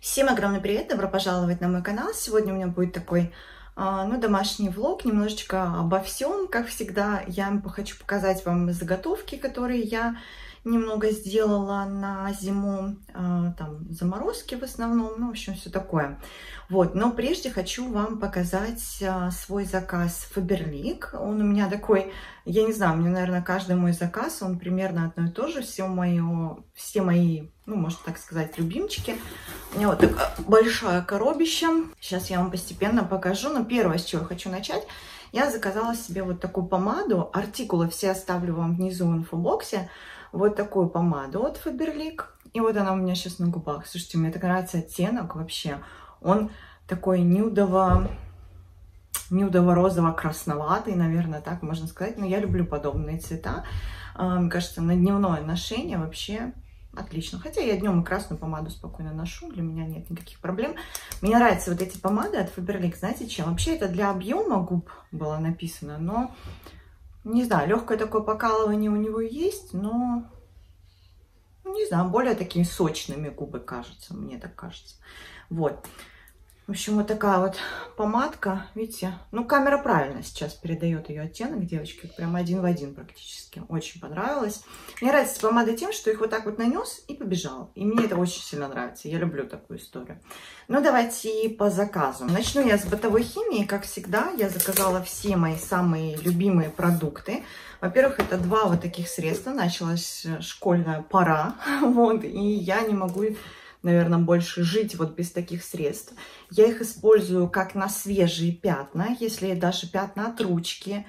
Всем огромный привет, добро пожаловать на мой канал. Сегодня у меня будет такой, домашний влог, немножечко обо всем, как всегда. Я хочу показать вам заготовки, которые я немного сделала на зиму, там заморозки в основном, ну, в общем, все такое. Вот, но прежде хочу вам показать свой заказ Faberlic. Он у меня такой, я не знаю, мне, наверное, каждый мой заказ, он примерно одно и то же. Все мои, ну, можно так сказать, любимчики. У меня вот такая большая коробища. Сейчас я вам постепенно покажу. Но первое, с чего я хочу начать, я заказала себе вот такую помаду. Артикулы все оставлю вам внизу в инфобоксе. Вот такую помаду от Faberlic. И вот она у меня сейчас на губах. Слушайте, мне так нравится оттенок вообще. Он такой нюдово-розово-красноватый, наверное, так можно сказать. Но я люблю подобные цвета. Мне кажется, на дневное ношение вообще отлично. Хотя я днем и красную помаду спокойно ношу. Для меня нет никаких проблем. Мне нравятся вот эти помады от Faberlic. Знаете, чем? Вообще это для объема губ было написано, но... Не знаю, легкое такое покалывание у него есть, но, не знаю, более такими сочными губы кажется, мне так кажется. Вот. В общем, вот такая вот помадка, видите, ну, камера правильно сейчас передает ее оттенок, девочки, прям один в один практически. Очень понравилось. Мне нравится помада тем, что их вот так вот нанес и побежал. И мне это очень сильно нравится, я люблю такую историю. Ну, давайте по заказу. Начну я с бытовой химии, как всегда. Я заказала все мои самые любимые продукты. Во-первых, это два вот таких средства. Началась школьная пора, вот, и я не могу... наверное, больше жить вот без таких средств. Я их использую как на свежие пятна, если даже пятна от ручки,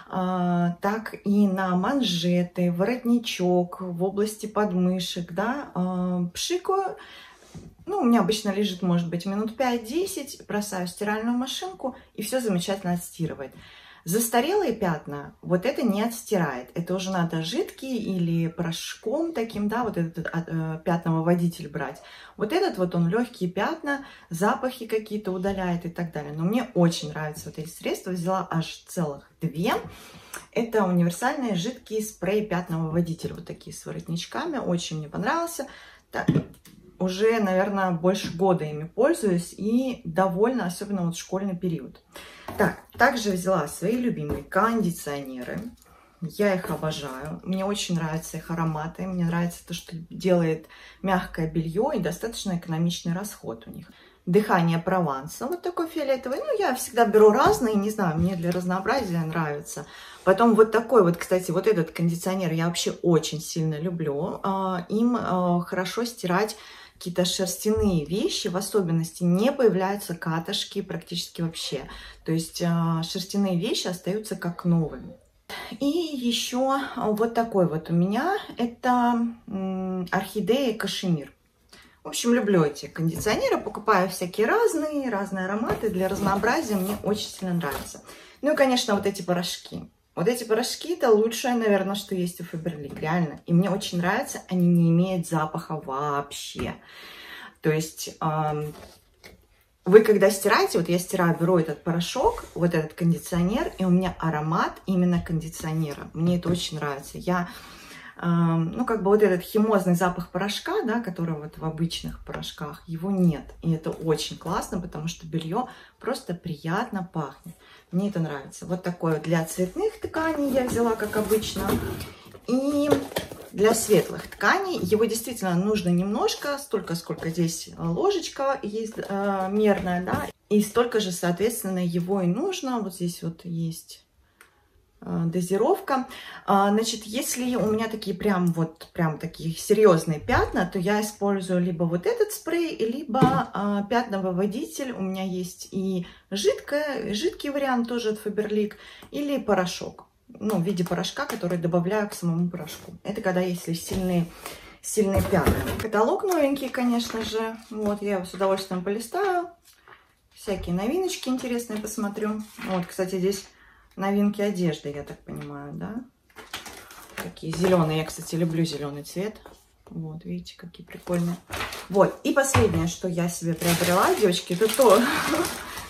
так и на манжеты, воротничок, в области подмышек, да, пшикаю. Ну, у меня обычно лежит, может быть, минут 5-10, бросаю в стиральную машинку, и все замечательно отстирывает. Застарелые пятна, вот это не отстирает. Это уже надо жидкий или порошком таким, да, вот этот пятновыводитель брать. Вот этот вот он легкие пятна, запахи какие-то удаляет и так далее. Но мне очень нравятся вот эти средства. Взяла аж целых две. Это универсальный жидкий спрей пятновыводитель. Вот такие с воротничками. Очень мне понравился. Так, уже, наверное, больше года ими пользуюсь и довольна, особенно вот в школьный период. Так, также взяла свои любимые кондиционеры. Я их обожаю. Мне очень нравятся их ароматы. Мне нравится то, что делает мягкое белье и достаточно экономичный расход у них. Дыхание Прованса, вот такой фиолетовый. Ну, я всегда беру разные, не знаю, мне для разнообразия нравится. Потом вот такой вот, кстати, вот этот кондиционер я вообще очень сильно люблю. Им хорошо стирать какие-то шерстяные вещи, в особенности не появляются катышки практически вообще. То есть шерстяные вещи остаются как новыми. И еще вот такой вот у меня, это орхидея кашемир. В общем, люблю эти кондиционеры, покупаю всякие разные ароматы для разнообразия, мне очень сильно нравится. Ну и, конечно, вот эти порошки. Вот эти порошки это лучшее, наверное, что есть у Faberlic, реально. И мне очень нравится, они не имеют запаха вообще. То есть вы когда стираете, вот я стираю, беру этот порошок, вот этот кондиционер, и у меня аромат именно кондиционера. Мне это очень нравится. Я, ну, как бы вот этот химозный запах порошка, да, который вот в обычных порошках, его нет. И это очень классно, потому что белье просто приятно пахнет. Мне это нравится. Вот такое для цветных тканей я взяла, как обычно. И для светлых тканей его действительно нужно немножко, столько, сколько здесь ложечка есть мерная, да. И столько же, соответственно, его и нужно. Вот здесь вот есть дозировка. Значит, если у меня такие прям такие серьезные пятна, то я использую либо вот этот спрей, либо пятновыводитель. У меня есть и жидкий вариант тоже от Faberlic, или порошок. Ну, в виде порошка, который добавляю к самому порошку. Это когда если сильные пятна. Каталог новенький, конечно же. Вот, я его с удовольствием полистаю. Всякие новиночки интересные посмотрю. Вот, кстати, здесь новинки одежды, я так понимаю, да? Такие зеленые. Я, кстати, люблю зеленый цвет. Вот, видите, какие прикольные. Вот, и последнее, что я себе приобрела, девочки, это то,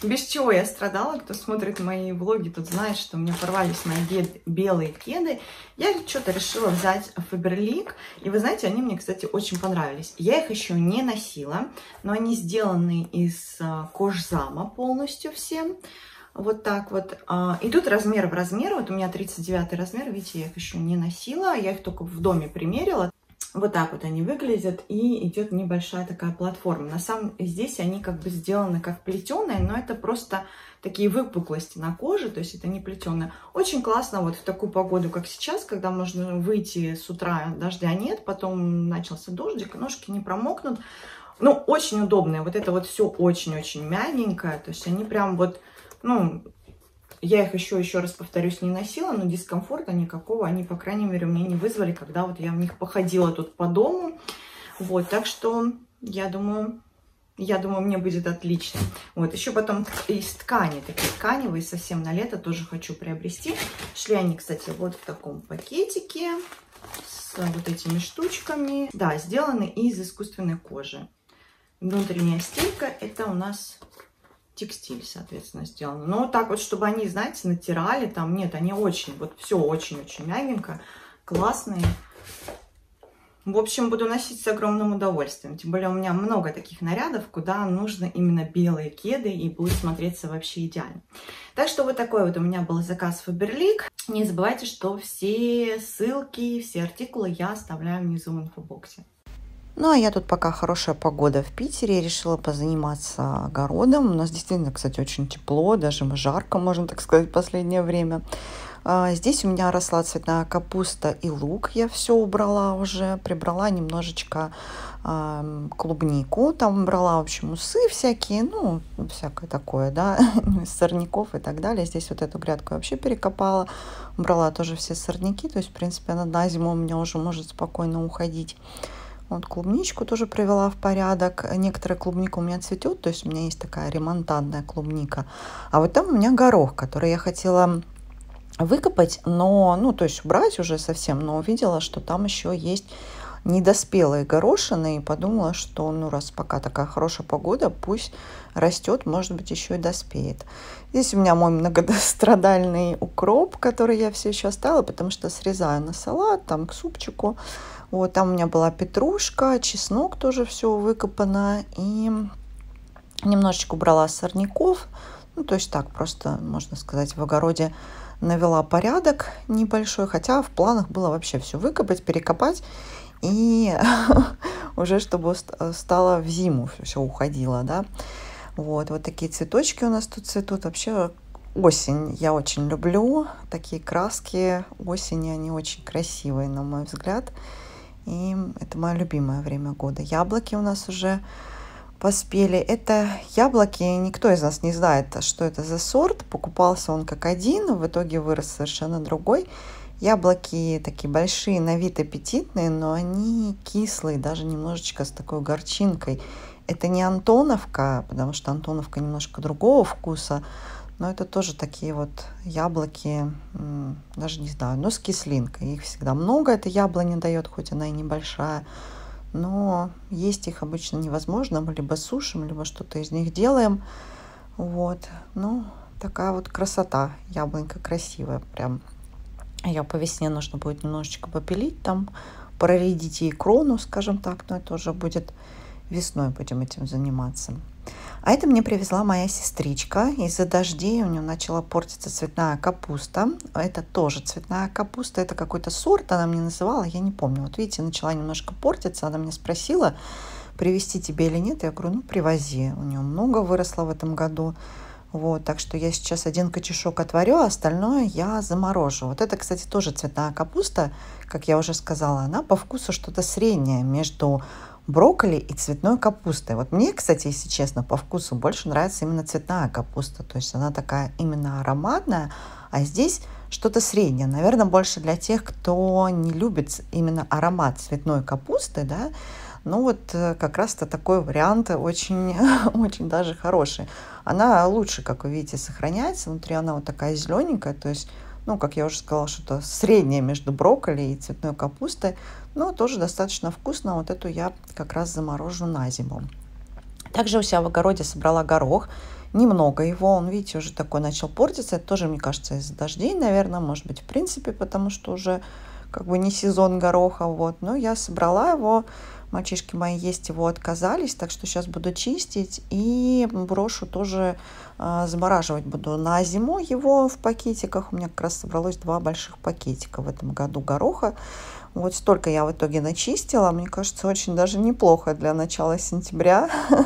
без чего я страдала. Кто смотрит мои влоги, тот знает, что у меня порвались мои белые кеды. Я что-то решила взять Faberlic. И вы знаете, они мне, кстати, очень понравились. Я их еще не носила, но они сделаны из кожзама полностью все. Вот так вот. Идут размер в размер. Вот у меня 39 размер. Видите, я их еще не носила. Я их только в доме примерила. Вот так вот они выглядят, и идет небольшая такая платформа. На самом деле здесь они как бы сделаны как плетеные, но это просто такие выпуклости на коже, то есть это не плетеные. Очень классно вот в такую погоду, как сейчас, когда можно выйти с утра, дождя нет, потом начался дождик, ножки не промокнут. Ну, очень удобные. Вот это вот все очень-очень мягенькое, то есть они прям вот, ну... Я их еще раз повторюсь, не носила, но дискомфорта никакого они, по крайней мере, мне не вызвали, когда вот я в них походила тут по дому. Вот, так что я думаю, мне будет отлично. Вот, еще потом из ткани, такие тканевые, совсем на лето тоже хочу приобрести. Шли они, кстати, вот в таком пакетике с вот этими штучками. Да, сделаны из искусственной кожи. Внутренняя стелька это у нас... текстиль, соответственно, сделано. Но так вот, чтобы они, знаете, натирали, там нет, они очень, вот все очень-очень мягенько, классные. В общем, буду носить с огромным удовольствием. Тем более у меня много таких нарядов, куда нужно именно белые кеды и будет смотреться вообще идеально. Так что вот такой вот у меня был заказ Faberlic. Не забывайте, что все ссылки, все артикулы я оставляю внизу в инфобоксе. Ну, а я тут пока хорошая погода в Питере, решила позаниматься огородом. У нас действительно, кстати, очень тепло, даже жарко, можно так сказать, в последнее время. Здесь у меня росла цветная капуста и лук. Я все убрала уже, прибрала немножечко клубнику. Там убрала, в общем, усы всякие, ну, всякое такое, да, сорняков и так далее. Здесь вот эту грядку я вообще перекопала. Убрала тоже все сорняки, то есть, в принципе, она на зиму у меня уже может спокойно уходить. Вот клубничку тоже привела в порядок. Некоторая клубника у меня цветет, то есть у меня есть такая ремонтадная клубника. А вот там у меня горох, который я хотела выкопать, но, ну, то есть убрать уже совсем, но увидела, что там еще есть недоспелые горошины, и подумала, что, ну, раз пока такая хорошая погода, пусть растет, может быть, еще и доспеет. Здесь у меня мой многострадальный укроп, который я все еще оставила, потому что срезаю на салат, там к супчику. Вот там у меня была петрушка, чеснок тоже все выкопано. И немножечко убрала сорняков. Ну, то есть так, просто, можно сказать, в огороде навела порядок небольшой. Хотя в планах было вообще все выкопать, перекопать. И уже чтобы стало в зиму все уходило, да. Вот такие цветочки у нас тут цветут. Вообще осень я очень люблю. Такие краски осени, они очень красивые, на мой взгляд. И это мое любимое время года. Яблоки у нас уже поспели. Это яблоки, никто из нас не знает, что это за сорт. Покупался он как один, в итоге вырос совершенно другой. Яблоки такие большие, на вид аппетитные, но они кислые, даже немножечко с такой горчинкой. Это не Антоновка, потому что Антоновка немножко другого вкуса. Но это тоже такие вот яблоки, даже не знаю, но с кислинкой. Их всегда много, эта яблоня дает, хоть она и небольшая. Но есть их обычно невозможно. Мы либо сушим, либо что-то из них делаем. Вот. Ну, такая вот красота. Яблонька красивая прям. Ее по весне нужно будет немножечко попилить, там проредить ей крону, скажем так. Но это уже будет весной, будем этим заниматься. А это мне привезла моя сестричка. Из-за дождей у нее начала портиться цветная капуста. Это тоже цветная капуста. Это какой-то сорт, она мне называла, я не помню. Вот видите, начала немножко портиться. Она меня спросила, привезти тебе или нет. Я говорю, ну привози. У нее много выросло в этом году. Вот, так что я сейчас один кочешок отварю, а остальное я заморожу. Вот это, кстати, тоже цветная капуста. Как я уже сказала, она по вкусу что-то среднее между брокколи и цветной капустой. Вот мне, кстати, если честно, по вкусу больше нравится именно цветная капуста. То есть она такая именно ароматная, а здесь что-то среднее. Наверное, больше для тех, кто не любит именно аромат цветной капусты, да. Ну вот как раз-то такой вариант очень, очень даже хороший. Она лучше, как вы видите, сохраняется. Внутри она вот такая зелененькая, то есть, ну, как я уже сказала, что-то среднее между брокколи и цветной капустой. Но тоже достаточно вкусно. Вот эту я как раз заморожу на зиму. Также у себя в огороде собрала горох. Немного его, он, видите, уже такой начал портиться. Это тоже, мне кажется, из-за дождей, наверное, может быть, в принципе, потому что уже как бы не сезон гороха, вот. Но я собрала его, мальчишки мои есть его отказались, так что сейчас буду чистить и брошу тоже, замораживать буду на зиму его в пакетиках. У меня как раз собралось 2 больших пакетика в этом году гороха. Вот столько я в итоге начистила. Мне кажется, очень даже неплохо для начала сентября.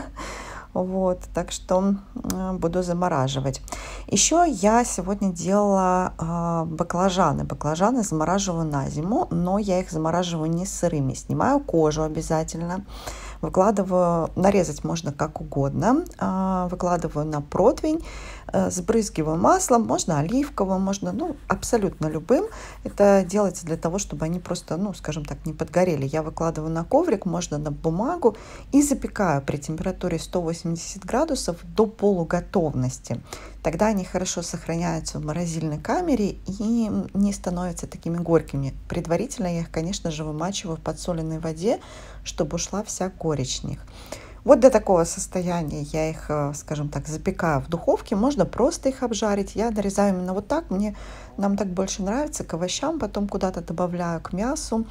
Вот, так что буду замораживать. Еще я сегодня делала баклажаны. Баклажаны замораживаю на зиму, но я их замораживаю не сырыми. Снимаю кожу обязательно. Выкладываю, нарезать можно как угодно. Выкладываю на противень, сбрызгиваю маслом, можно оливковым, можно, ну, абсолютно любым. Это делается для того, чтобы они просто, ну, скажем так, не подгорели. Я выкладываю на коврик, можно на бумагу и запекаю при температуре 180 градусов до полуготовности. Тогда они хорошо сохраняются в морозильной камере и не становятся такими горькими. Предварительно я их, конечно же, вымачиваю в подсоленной воде, чтобы ушла вся горечь в них. Вот до такого состояния я их, скажем так, запекаю в духовке. Можно просто их обжарить. Я нарезаю именно вот так. Нам так больше нравится, к овощам. Потом куда-то добавляю к мясу.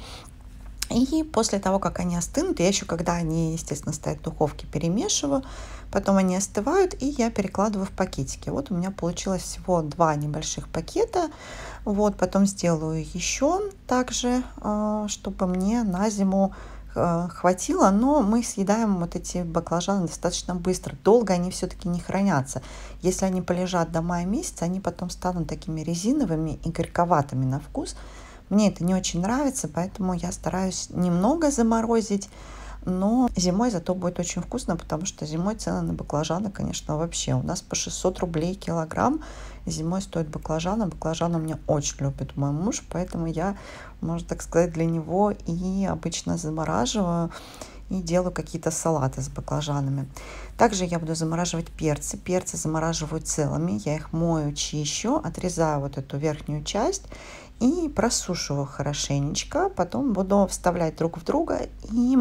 И после того, как они остынут, я еще, когда они, естественно, стоят в духовке, перемешиваю. Потом они остывают, и я перекладываю в пакетики. Вот у меня получилось всего 2 небольших пакета. Вот, потом сделаю еще также, чтобы мне на зиму хватило, но мы съедаем вот эти баклажаны достаточно быстро. Долго они все-таки не хранятся. Если они полежат до мая месяца, они потом станут такими резиновыми и горьковатыми на вкус. Мне это не очень нравится, поэтому я стараюсь немного заморозить, но зимой зато будет очень вкусно, потому что зимой цены на баклажаны, конечно, вообще. У нас по 600 рублей килограмм зимой стоит баклажаны. Баклажаны мне очень любит мой муж, поэтому я, можно так сказать, для него и обычно замораживаю и делаю какие-то салаты с баклажанами. Также я буду замораживать перцы. Перцы замораживаю целыми. Я их мою, чищу, отрезаю вот эту верхнюю часть и просушиваю хорошенечко. Потом буду вставлять друг в друга и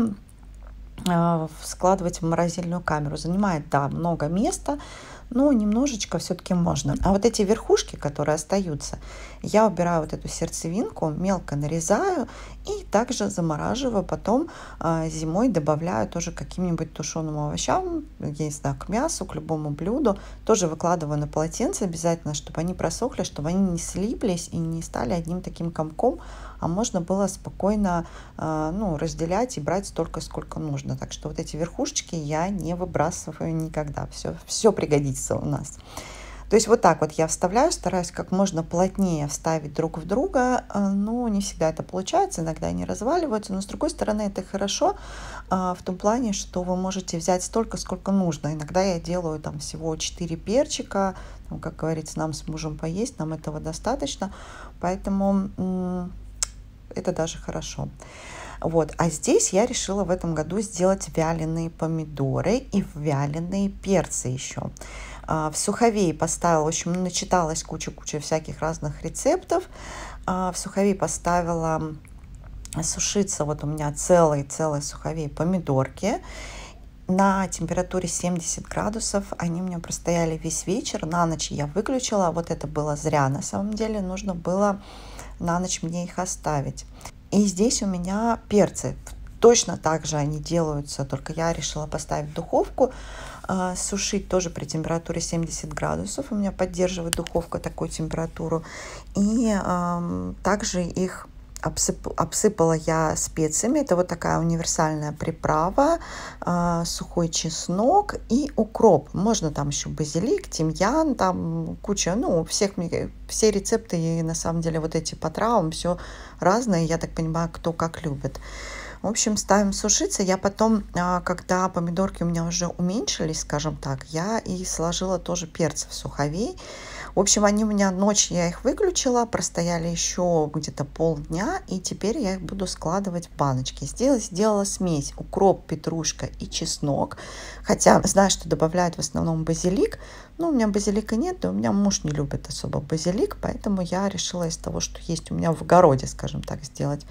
складывать в морозильную камеру. Занимает, да, много места, но немножечко все-таки можно. А вот эти верхушки, которые остаются, я убираю вот эту сердцевинку, мелко нарезаю и также замораживаю. Потом зимой добавляю тоже каким-нибудь тушеным овощам, я не знаю, к мясу, к любому блюду. Тоже выкладываю на полотенце обязательно, чтобы они просохли, чтобы они не слиплись и не стали одним таким комком, а можно было спокойно разделять и брать столько, сколько нужно. Так что вот эти верхушечки я не выбрасываю никогда. Все пригодится у нас. То есть вот так вот я вставляю, стараюсь как можно плотнее вставить друг в друга, но не всегда это получается, иногда они разваливаются, но с другой стороны это хорошо в том плане, что вы можете взять столько, сколько нужно. Иногда я делаю там всего 4 перчика, как говорится, нам с мужем поесть, нам этого достаточно, поэтому это даже хорошо. Вот. А здесь я решила в этом году сделать вяленые помидоры и вяленые перцы еще. В суховей поставила, в общем, начиталась куча всяких разных рецептов. В суховей поставила сушиться, вот у меня целый суховей помидорки. На температуре 70 градусов они у меня простояли весь вечер. На ночь я выключила. Вот это было зря, на самом деле. Нужно было на ночь мне их оставить. И здесь у меня перцы. Точно так же они делаются, только я решила поставить в духовку, сушить тоже при температуре 70 градусов. У меня поддерживает духовка такую температуру. И также их обсыпала я специями. Это вот такая универсальная приправа, сухой чеснок и укроп. Можно там еще базилик, тимьян, там куча, все рецепты и на самом деле вот эти по травам, все разное. Я так понимаю, кто как любит. В общем, ставим сушиться. Я потом, когда помидорки у меня уже уменьшились, скажем так, я и сложила тоже перцы в суховей. В общем, они у меня ночью, я их выключила, простояли еще где-то полдня, и теперь я их буду складывать в баночки. Здесь сделала смесь укроп, петрушка и чеснок, хотя знаю, что добавляют в основном базилик, но у меня базилика нет, и у меня муж не любит особо базилик, поэтому я решила из того, что есть у меня в огороде, скажем так, сделать.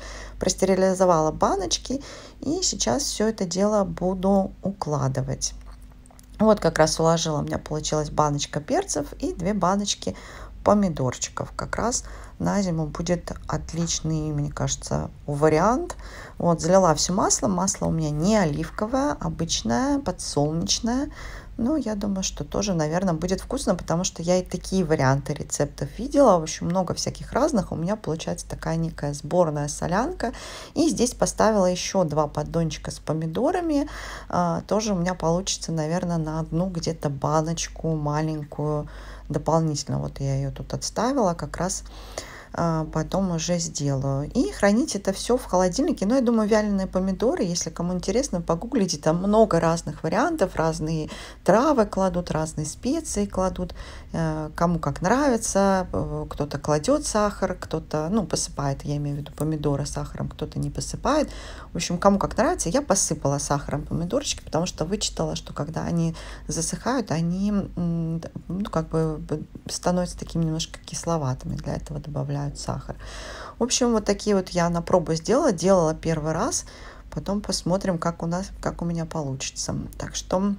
Простерилизовала баночки, и сейчас все это дело буду укладывать. Вот как раз уложила, у меня получилась баночка перцев и 2 баночки помидорчиков. Как раз на зиму будет отличный, мне кажется, вариант. Вот, залила все маслом. Масло у меня не оливковое, обычное, подсолнечное. Ну, я думаю, что тоже, наверное, будет вкусно, потому что я и такие варианты рецептов видела. В общем, много всяких разных. У меня получается такая некая сборная солянка. И здесь поставила еще 2 поддончика с помидорами. Тоже у меня получится, наверное, на одну где-то баночку маленькую дополнительно. Вот я ее тут отставила, как раз потом уже сделаю. И хранить это все в холодильнике. Но я думаю, вяленые помидоры, если кому интересно, погуглите, там много разных вариантов, разные травы кладут, разные специи кладут, кому как нравится. Кто-то кладет сахар, кто-то, ну, посыпает, я имею в виду помидоры сахаром, кто-то не посыпает. В общем, кому как нравится. Я посыпала сахаром помидорчики, потому что вычитала, что когда они засыхают, они, ну, как бы становятся такими немножко кисловатыми. Для этого добавляю сахар. В общем, вот такие вот я на пробу сделала. Делала первый раз. Потом посмотрим, как у меня получится. Так что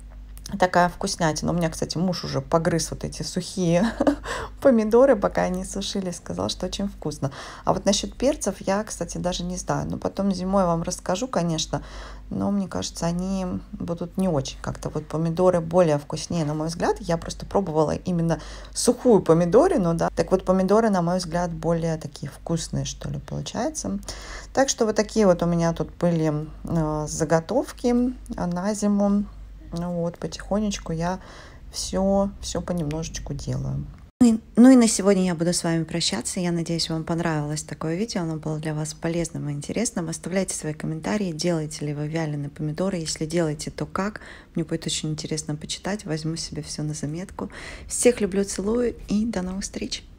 такая вкуснятина. У меня, кстати, муж уже погрыз вот эти сухие помидоры, пока они сушились, сказал, что очень вкусно. А вот насчет перцев я, кстати, даже не знаю. Но потом зимой вам расскажу, конечно. Но мне кажется, они будут не очень как-то. Вот помидоры более вкуснее, на мой взгляд. Я просто пробовала именно сухую помидорину, да. Так вот, помидоры, на мой взгляд, более такие вкусные, что ли, получается. Так что вот такие вот у меня тут были заготовки на зиму. Вот, потихонечку я все понемножечку делаю. Ну и на сегодня я буду с вами прощаться. Я надеюсь, вам понравилось такое видео. Оно было для вас полезным и интересным. Оставляйте свои комментарии. Делаете ли вы вяленые помидоры? Если делаете, то как? Мне будет очень интересно почитать. Возьму себе все на заметку. Всех люблю, целую и до новых встреч!